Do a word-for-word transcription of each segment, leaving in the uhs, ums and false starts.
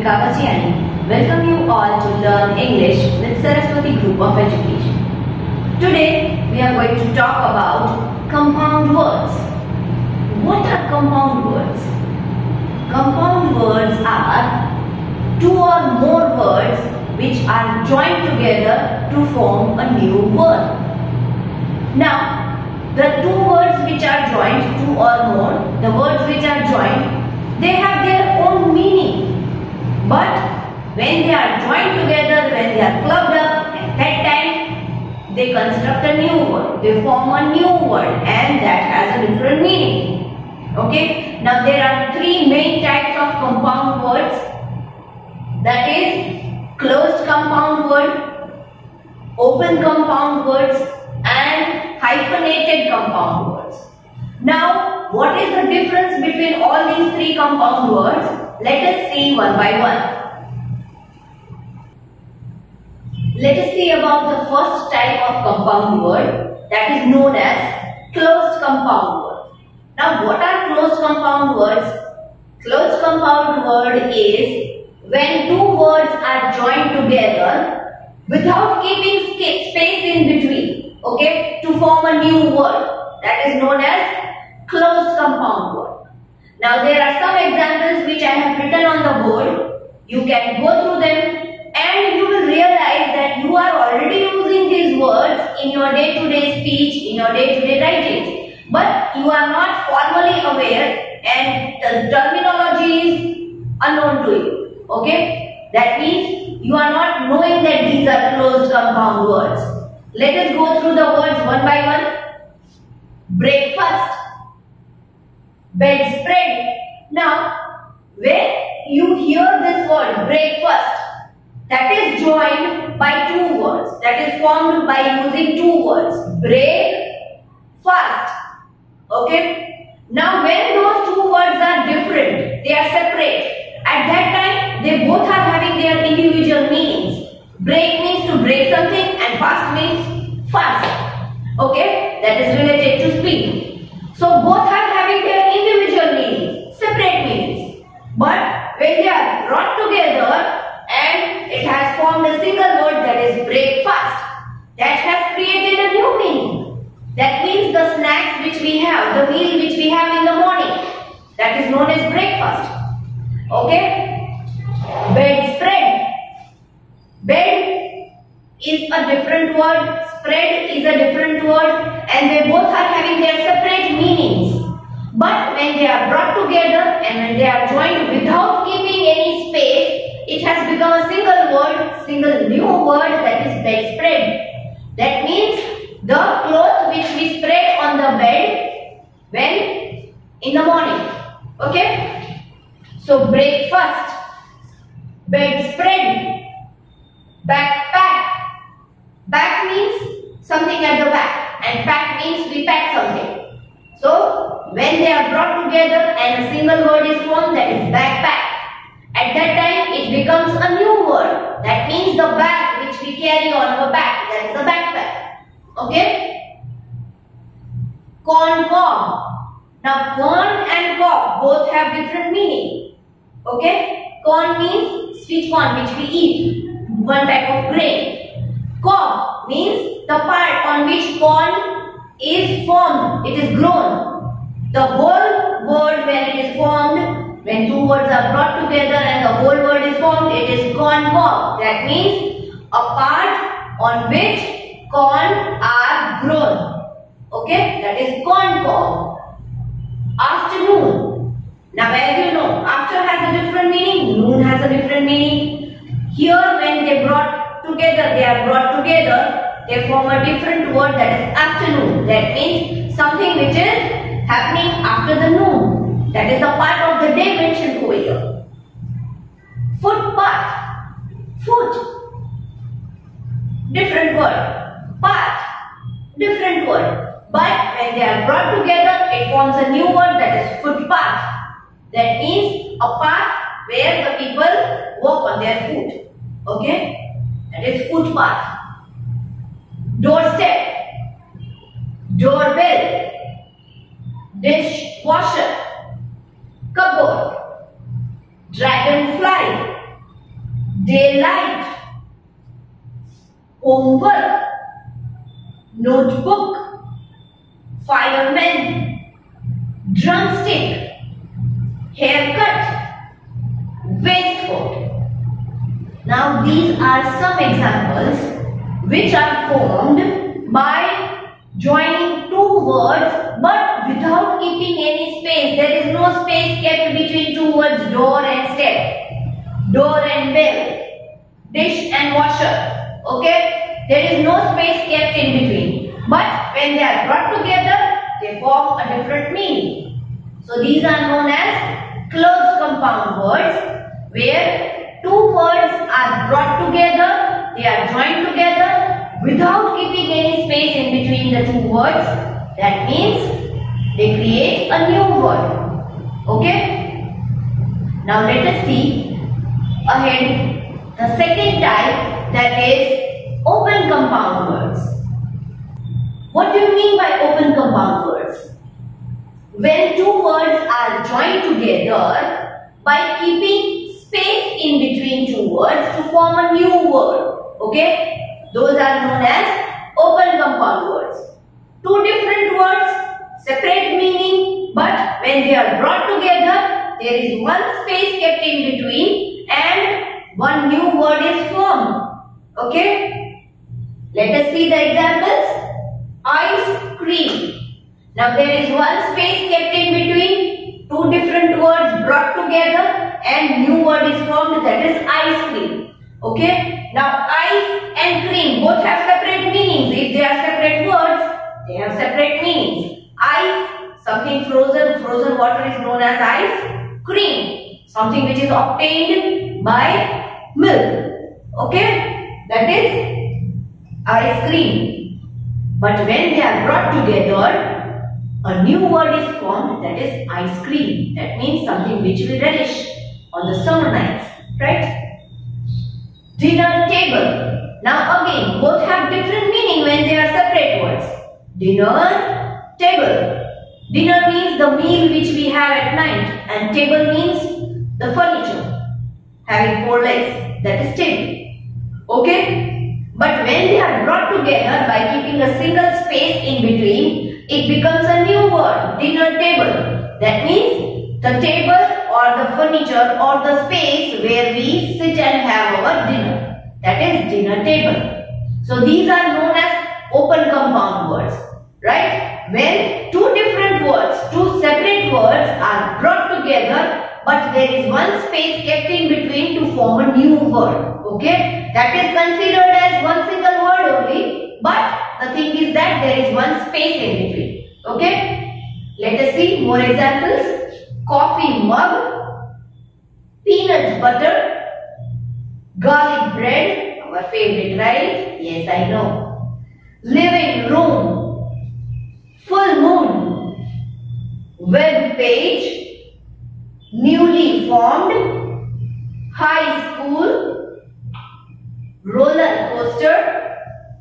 Ritika Vasiani. Welcome you all to learn English with Saraswati Group of Education. Today we are going to talk about compound words. What are compound words? Compound words are two or more words which are joined together to form a new word. Now, the two words which are joined, two or more, the words which are joined, they have their own meaning. But when they are joined together, when they are clubbed up, at that time they construct a new word. They form a new word and that has a different meaning. Okay. Now there are three main types of compound words. That is closed compound word, open compound words and hyphenated compound words. Now, what is the difference between all these three compound words? Let us see one by one. Let us see about the first type of compound word, that is known as closed compound word. Now, what are closed compound words? Closed compound word is when two words are joined together without keeping space in between, okay, to form a new word. That is known as closed compound word. Now there are some examples which I have written on the board. You can go through them and you will realize that you are already using these words in your day-to-day speech, in your day-to-day writings. But you are not formally aware and the terminology is unknown to you. Okay? That means you are not knowing that these are closed compound words. Let us go through the words one by one. Breakfast, bedspread. Now, when you hear this word breakfast, that is joined by two words. That is formed by using two words. Break, fast. Okay. Now, when those two words are different, they are separate. At that time, they both are having their individual meanings. Break means to break something and fast means fast. Okay, that is related to speed. So both are having their individual meanings, separate meanings. But when they are brought together and it has formed a single word, that is breakfast, that has created a new meaning. That means the snacks which we have, the meal which we have in the morning, that is known as breakfast. Okay, bedspread. Bed is a different word, spread is a different word, and they both are having their separate meanings. But when they are brought together and when they are joined without keeping any space, it has become a single word, single new word, that is bedspread. That means the cloth which we spread on the bed when in the morning. Okay? So breakfast, bedspread, backpack. Back means something at the back and pack means we pack something. So when they are brought together and a single word is formed, that is backpack. At that time it becomes a new word. That means the bag which we carry on our back, that is a backpack. Okay? Corn cob. Now corn and cob both have different meaning. Okay? Corn means sweet corn which we eat, one type of grain. Cob means the part on which corn is formed, it is grown. The whole word when it is formed, when two words are brought together and the whole word is formed, it is corn cob. That means a part on which corn are grown. Okay, that is corn cob. Afternoon. Now as you know, after has a different meaning, noon has a different meaning. Here when they brought together, they are brought together, they form a different word, that is afternoon. That means something which is happening after the noon. That is the part of the day mentioned over here. Footpath. Foot. Different word. Path. Different word. But when they are brought together, it forms a new word, that is footpath. That means a path where the people walk on their foot. Okay? That is footpath. Doorstep, doorbell, dishwasher, cupboard, dragonfly, daylight, homework, notebook, fireman, drumstick, haircut, waistcoat. Now these are some examples which are formed by joining two words but without keeping any space. There is no space kept between two words, door and step, door and bell, dish and washer. Okay, there is no space kept in between, but when they are brought together they form a different meaning. So these are known as closed compound words, where two words are brought together, they are joined together without keeping any space in between the two words. That means they create a new word. Okay? Now let us see ahead the second type, that is open compound words. What do you mean by open compound words? When two words are joined together by keeping space in between two words to form a new word. Okay? Those are known as open compound words. Two different words, separate meaning, but when they are brought together, there is one space kept in between and one new word is formed. Okay? Let us see the examples. Ice cream. Now there is one space kept in between two different words brought together and new word is formed, that is ice cream. Okay? Now ice and cream both have separate meanings. If they are separate words, they have separate meanings. Ice, something frozen, frozen water is known as ice. Cream, something which is obtained by milk. Okay? That is ice cream. But when they are brought together, a new word is formed, that is ice cream. That means something which we relish on the summer nights, right? Dinner table. Now again, both have different meaning when they are separate words. Dinner table. Dinner means the meal which we have at night, and table means the furniture having four legs, that is table. Okay? But when they are brought together by keeping a single space in between, it becomes a new word, dinner table. That means the table or the furniture or the space where we sit and have our dinner. That is dinner table. So these are known as open compound words, right? When two different words, two separate words are brought together, but there is one space kept in between to form a new word. Okay? That is considered as one single word only, but the thing is that there is one space in between. Okay? Let us see more examples. Coffee mug, peanut butter, garlic bread, our favorite, right? Yes, I know. Living room, full moon, web page, newly formed, high school, roller coaster,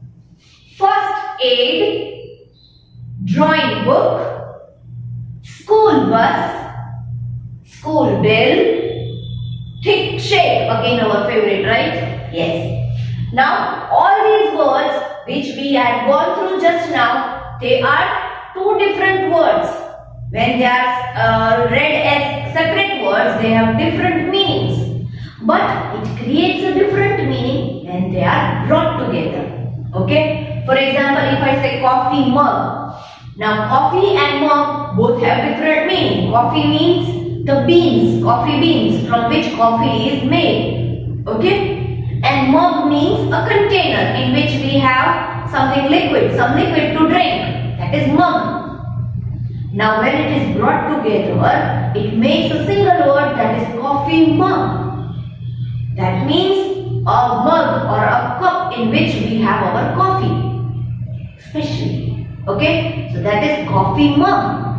first aid, drawing book, school bus, school bell, thick shake, again our favorite, right? Yes. Now all these words which we had gone through just now, they are two different words. When they are uh, read as separate words, they have different meanings. But it creates a different meaning when they are brought together. Okay? For example, if I say coffee mug. Now coffee and mug both have different meaning. Coffee means the beans, coffee beans from which coffee is made. Okay? And mug means a container in which we have something liquid, some liquid to drink. That is mug. Now when it is brought together, it makes a single word, that is coffee mug. That means a mug or a cup in which we have our coffee, especially. Okay, so that is coffee mug.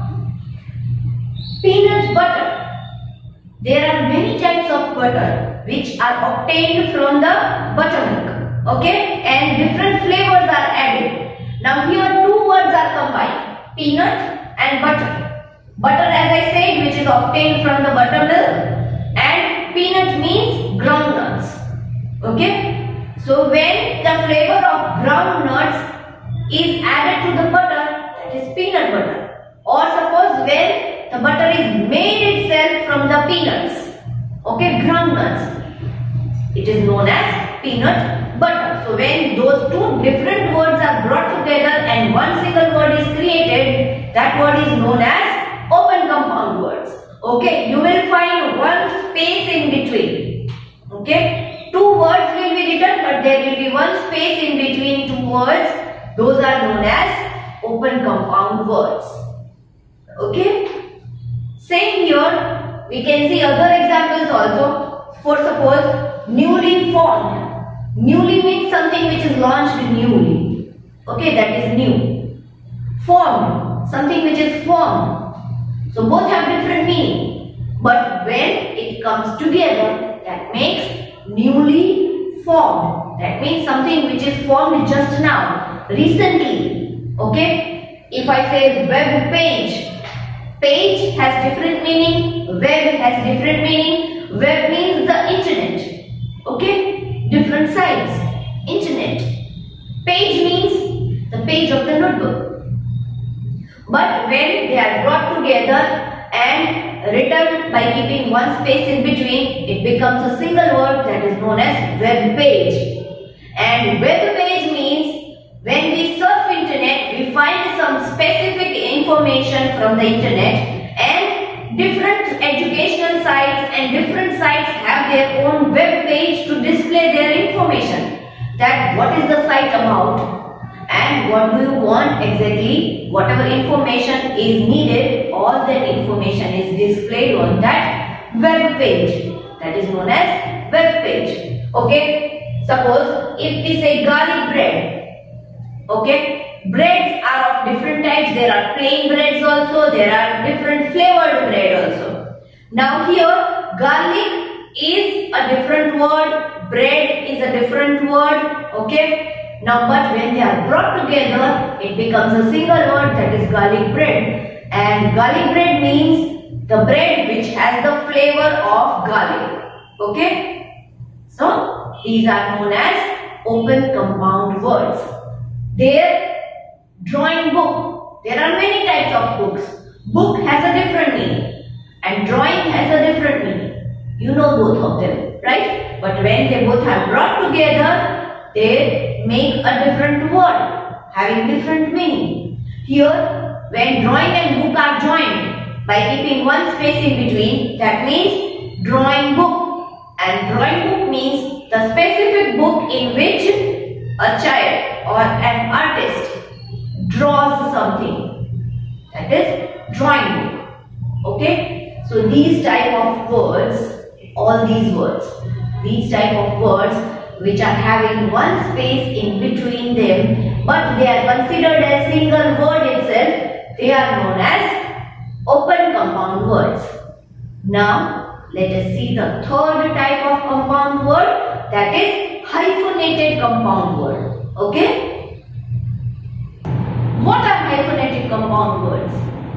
Peanut butter. There are many types of butter which are obtained from the buttermilk. Okay, and different flavors are added. Now here two words are combined, peanut and butter. Butter, as I said, which is obtained from the buttermilk, and peanut means groundnuts. Okay. So when the flavor of groundnuts is added to the butter, that is peanut butter. Or suppose when the butter is made itself from the peanuts, okay, groundnuts, it is known as peanut butter. So when those two different words are brought together and one single word is created, that word is known as open compound words. Okay, you will find one space in between. Okay, two words will be written, but there will be one space in between two words. Those are known as open compound words. Okay, same here. We can see other examples also. For suppose newly formed. Newly means something which is launched newly. Okay, that is new. Formed, something which is formed. So both have different meaning. But when it comes together, that makes newly formed. That means something which is formed just now, recently. Okay, if I say web page, page has different meaning, web has different meaning. Web means the internet. Okay, different sites, internet. Page means the page of the notebook. But when they are brought together and written by keeping one space in between, it becomes a single word that is known as web page. And web page means when we surf internet, we find some specific information from the internet, and different educational sites and different sites have their own web page to display their information. That what is the site about and what do you want exactly, whatever information is needed, all that information is displayed on that web page. That is known as web page. Okay, suppose if we say garlic bread. Okay, breads are of different types. There are plain breads also, there are different flavored bread also. Now here garlic is a different word, bread is a different word. Okay, now but when they are brought together, it becomes a single word, that is garlic bread. And garlic bread means the bread which has the flavor of garlic. Okay, so these are known as open compound words. Their drawing book, there are many types of books. Book has a different meaning and drawing has a different meaning. You know both of them, right? But when they both are brought together, they make a different word having different meaning. Here, when drawing and book are joined by keeping one space in between, that means drawing book. And drawing book means the specific book in which a child or an artist draws something. That is drawing book. Okay, so these type of words, all these words, these type of words which are having one space in between them, but they are considered as single word itself, they are known as open compound words. Now let us see the third type of compound word, that is hyphenated compound word. Okay, what are hyphenated compound words?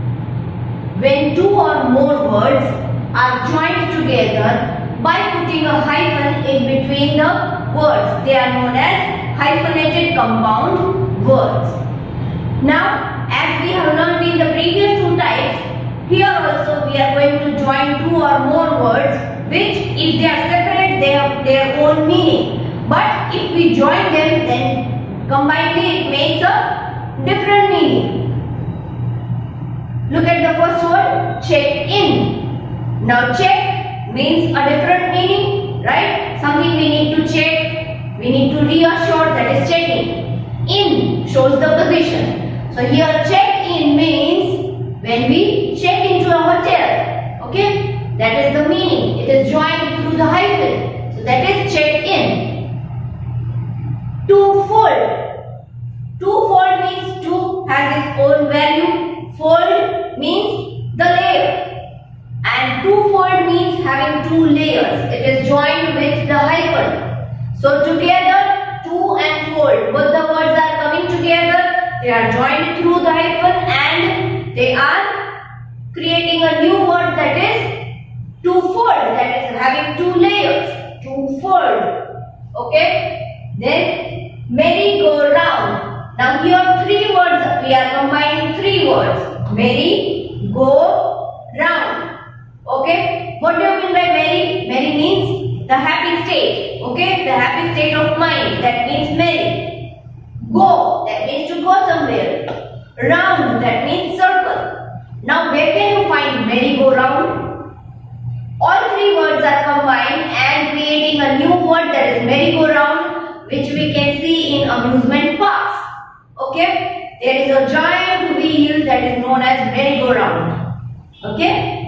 When two or more words are joined together by putting a hyphen in between the words, they are known as hyphenated compound words. Now, as we have learned in the previous two types, here also we are going to join two or more words which, if they are separate, they have their own meaning. But if we join them, then combinedly it makes a different meaning. Look at the first word, check in. Now check means a different meaning, right? Something we need to check, we need to reassure, that is checking. In shows the position. So here check in means when we check into a hotel. Okay, that is the meaning. It is joined through the hyphen. So that is check in. To fold. To fold means two has its own value. Fold means the layer, and two-fold means having two layers. It is joined with the hyphen. So together, two and fold, both the words are coming together. They are joined through the hyphen and they are creating a new word, that is two-fold, that is having two layers. Two-fold. Okay. Then merry-go-round. Now here three words, we are combining three words. Merry-go-round. Okay. What do you mean by merry? Merry means the happy state. Okay. The happy state of mind. That means merry. Go. That means to go somewhere. Round. That means circle. Now where can you find merry-go-round? All three words are combined and creating a new word, that is merry-go-round, which we can see in amusement parks. Okay, there is a giant wheel that is known as merry-go-round. Okay,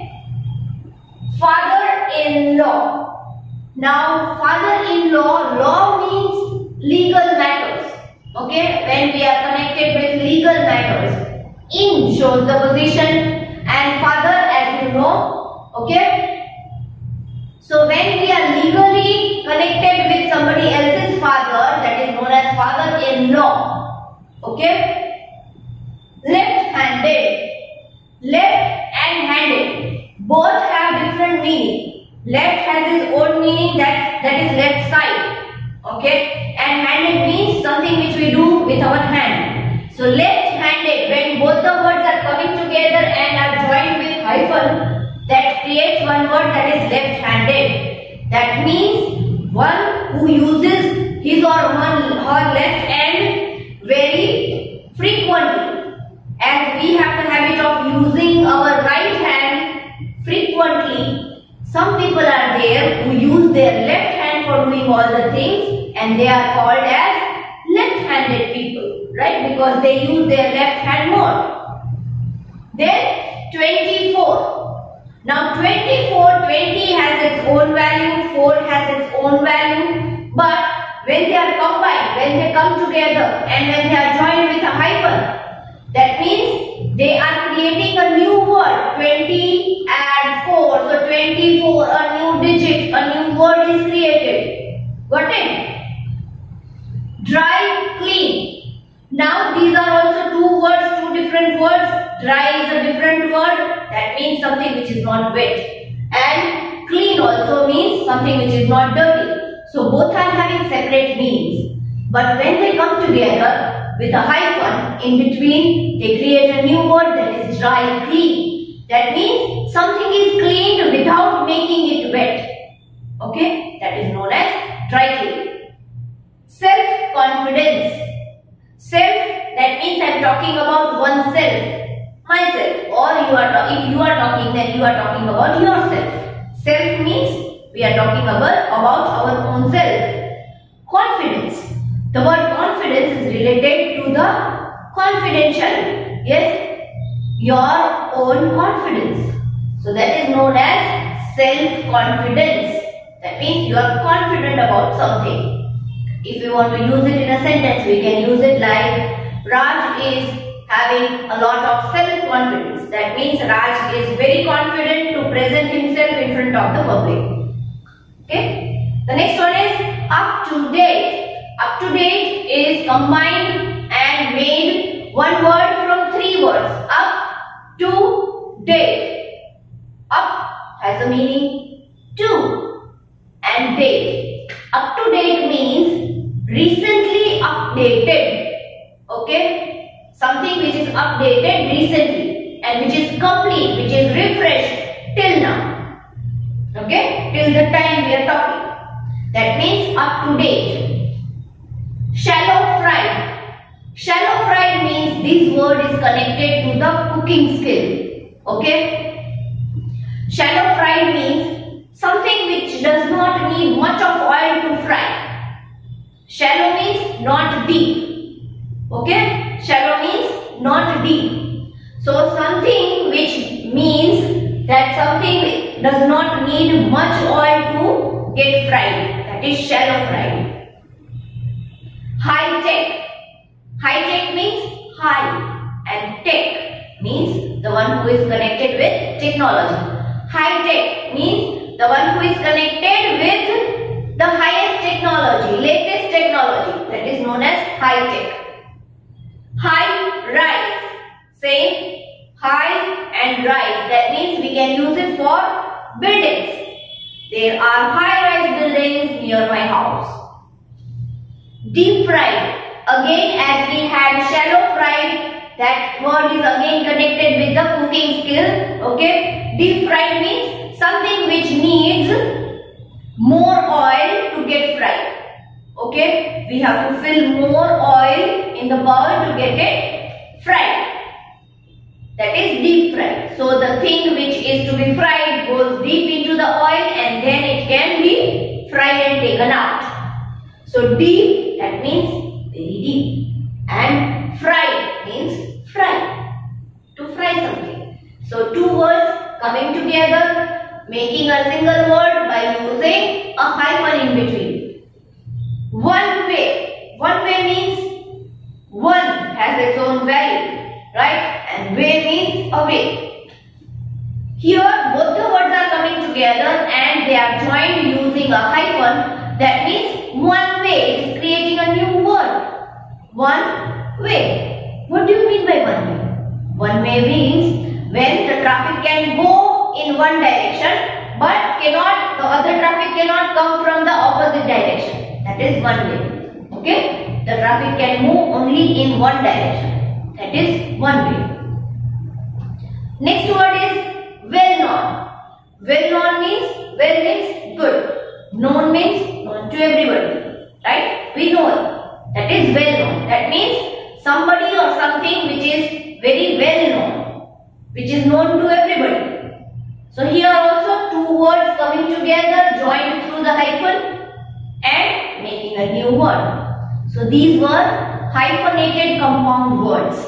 father-in-law. Now father-in-law, law means legal matters. Okay, when we are connected with legal matters, in shows the position and father, as you know. Okay. So when we are legally connected with somebody else's father, that is known as father-in-law. Okay. Left-handed. Left and handed. Both have different meaning. Left has its own meaning, that, that is left side. Okay. And handed means something which we do with our hand. So left-handed, when both the words are coming together and are joined with hyphen, that creates one word, that is left-handed. That means one who uses his or her left hand very frequently. As we have the habit of using our right hand frequently, some people are there who use their left hand for doing all the things, and they are called as left-handed people, right? Because they use their left hand more. Then twenty-four. Now twenty-four, twenty has its own value, four has its own value, but when they are combined, when they come together and when they are joined with a hyphen, that means they are creating a new word. Twenty and four, so twenty-four, a new digit, a new word is created. Got it? Dry, clean. Now these are also two words, two different words. Dry is a different word, that means something which is not wet. And clean also means something which is not dirty. So both are having separate meanings. But when they come together with a hyphen in between, they create a new word, that is dry, clean. That means something is cleaned without making it wet. Okay, that is known as dry clean. Self-confidence. Self, that means I am talking about oneself, myself, or you are if you are talking, then you are talking about yourself. Self means we are talking about, about our own self. Confidence. The word confidence is related to the confidentiality. Yes, your own confidence. So that is known as self-confidence. That means you are confident about something. If we want to use it in a sentence, we can use it like Raj is having a lot of self-confidence. That means Raj is very confident to present himself in front of the public. Okay. The next one is up to date. Up to date is combined and made one word from three words. Up to date. Up has a meaning to, and date. Up to date means recently updated. Okay, something which is updated recently and which is complete, which is refreshed till now. Okay, till the time we are talking. That means up to date. Shallow fried. Shallow fried means this word is connected to the cooking skill. Okay, shallow fried means something which does not need much of oil to fry. Shallow means not deep. Okay, shallow means not deep. So something which means that something does not need much oil to get fried. That is shallow fried. High tech. High tech means high, and tech means the one who is connected with technology. High tech means the one who is connected with the highest technology, latest technology. That is known as high tech. High rise. Same, high and rise. That means we can use it for buildings. There are high rise buildings near my house. Deep fried. Again, as we had shallow fried, that word is again connected with the cooking skill. Okay. Deep fried means something which needs more oil to get fried. Okay. We have to fill more oil in the bowl to get it fried. That is deep fried. So the thing which is to be fried goes deep into the oil and then it can be fried and taken out. So deep, that means very deep, and fried means fry, to fry something. So two words coming together, making a single word by using a hyphen in between. One way. One way means one has its own value, right? And way means a way. Here both the words are coming together and they are joined using a hyphen. That means one way. It is creating a new word. One way. What do you mean by one way? One way means when the traffic can go in one direction but cannot, the other traffic cannot come from the opposite direction. That is one way. Okay? The traffic can move only in one direction. That is one way. Next word is well known. Well known means, well means good. Known means known to everybody. Right? We know it. That is well known. That means somebody or something which is very well known. Which is known to everybody. So here also two words coming together, joined through the hyphen and making a new word. So these were hyphenated compound words.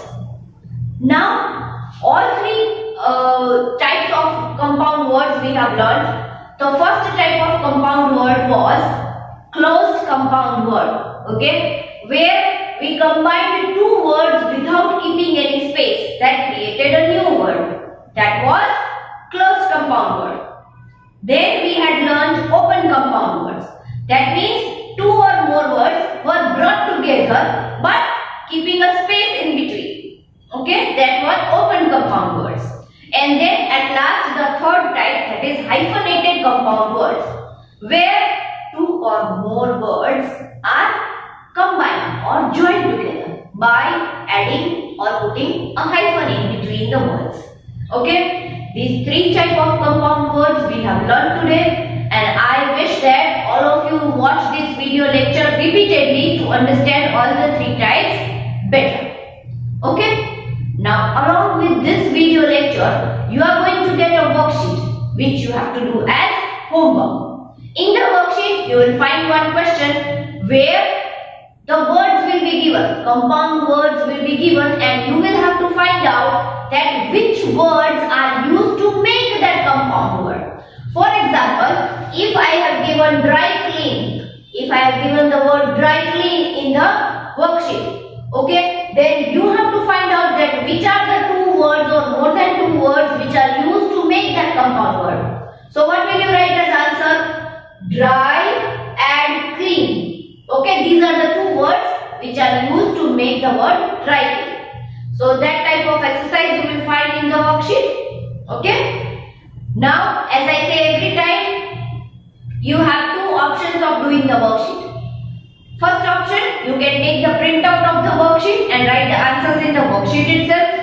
Now all three uh, types of compound words we have learned. The first type of compound word was closed compound word. Okay, where we combined two words without keeping any space. That created a new word. That was closed compound word. Then we had learned open compound words. That means two or more words were brought together but keeping a space in between. Okay, that was open compound words. And then at last the third type, that is hyphenated compound words, where two or more words are combined or joined together by adding or putting a hyphen in between the words. Okay, these three type of compound words we have learned today, and I wish that all of you watch this video lecture repeatedly to understand all the three types better. Okay. Now along with this video lecture, you are going to get a worksheet which you have to do as homework. In the worksheet, you will find one question where the words will be given, compound words will be given, and you will have to find out that which words are used to make that compound word. For example, if I have given dry clean, if I have given the word dry clean in the worksheet, okay, then you have to find out that which are the two words or more than two words which are used to make that compound word. So what will you write as answer? Dry and clean. Okay, these are the two words which are used to make the word dry clean. So that type of exercise you will find in the worksheet. Okay. Now as I say every time, you have two options of doing the worksheet. First option, you can take the printout of the worksheet and write the answers in the worksheet itself.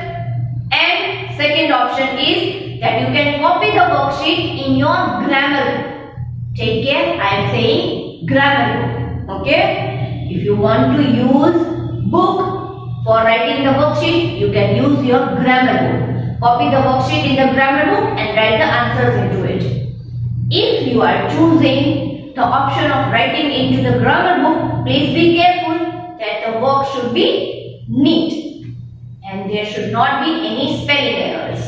And second option is that you can copy the worksheet in your grammar book. Take care, I am saying grammar book. Okay? If you want to use book for writing the worksheet, you can use your grammar book. Copy the worksheet in the grammar book and write the answers into it. If you are choosing the option of writing into the grammar book, please be careful that the work should be neat and there should not be any spelling errors.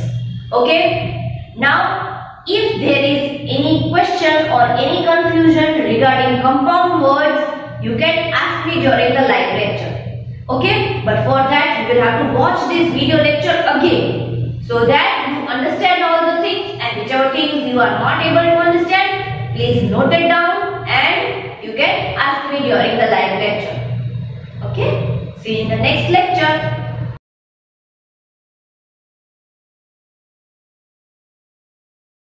Okay? Now, if there is any question or any confusion regarding compound words, you can ask me during the live lecture. Okay? But for that, you will have to watch this video lecture again so that you understand all the things, and whichever things you are not able to understand, please note it down and you can ask me during the live lecture. Okay? See you in the next lecture.